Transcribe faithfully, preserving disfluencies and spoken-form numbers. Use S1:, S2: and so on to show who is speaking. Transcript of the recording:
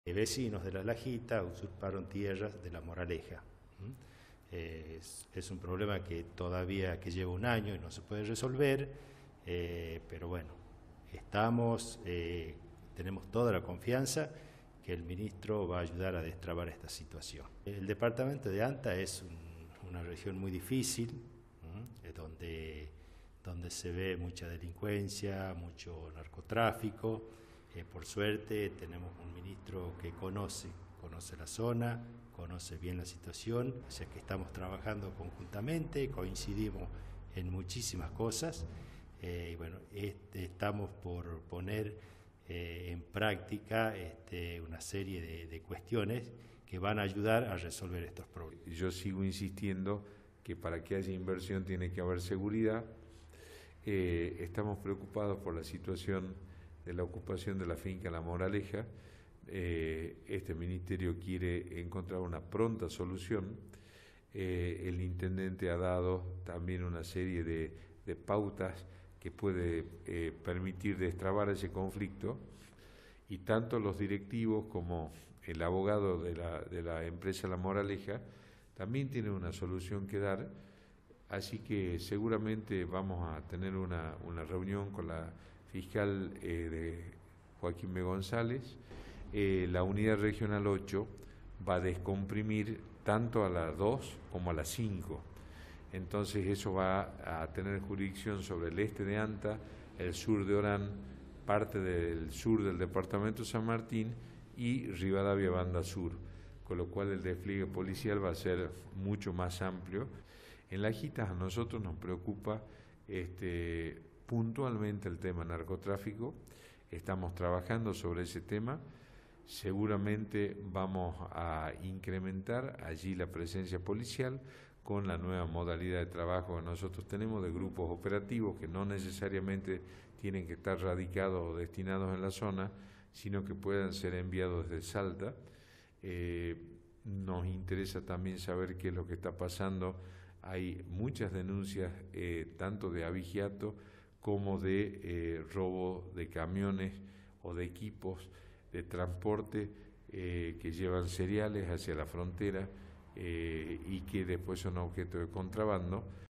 S1: Vecinos de La Lajita usurparon tierras de La Moraleja. Es, es un problema que todavía que lleva un año y no se puede resolver, eh, pero bueno, estamos, eh, tenemos toda la confianza que el ministro va a ayudar a destrabar esta situación. El departamento de Anta es un, una región muy difícil, ¿sí? donde, donde se ve mucha delincuencia, mucho narcotráfico. Eh, por suerte tenemos un ministro que conoce, conoce la zona, conoce bien la situación, o sea que estamos trabajando conjuntamente, coincidimos en muchísimas cosas, eh, y bueno, este, estamos por poner eh, en práctica este, una serie de, de cuestiones que van a ayudar a resolver estos problemas.
S2: Yo sigo insistiendo que para que haya inversión tiene que haber seguridad. Eh, estamos preocupados por la situación de la ocupación de la finca La Moraleja. Eh, este ministerio quiere encontrar una pronta solución. Eh, el intendente ha dado también una serie de, de pautas que puede eh, permitir destrabar ese conflicto, y tanto los directivos como el abogado de la, de la empresa La Moraleja también tienen una solución que dar, así que seguramente vamos a tener una, una reunión con la fiscal eh, de Joaquín B. González. Eh, la unidad regional ocho va a descomprimir tanto a las dos como a las cinco. Entonces eso va a tener jurisdicción sobre el este de Anta, el sur de Orán, parte del sur del departamento de San Martín y Rivadavia Banda Sur, con lo cual el despliegue policial va a ser mucho más amplio. En Lajitas a nosotros nos preocupa este, puntualmente el tema narcotráfico. Estamos trabajando sobre ese tema. Seguramente vamos a incrementar allí la presencia policial con la nueva modalidad de trabajo que nosotros tenemos de grupos operativos que no necesariamente tienen que estar radicados o destinados en la zona, sino que puedan ser enviados desde Salta. Eh, nos interesa también saber qué es lo que está pasando. Hay muchas denuncias eh, tanto de abigeato como de eh, robo de camiones o de equipos de transporte eh, que llevan cereales hacia la frontera eh, y que después son objeto de contrabando.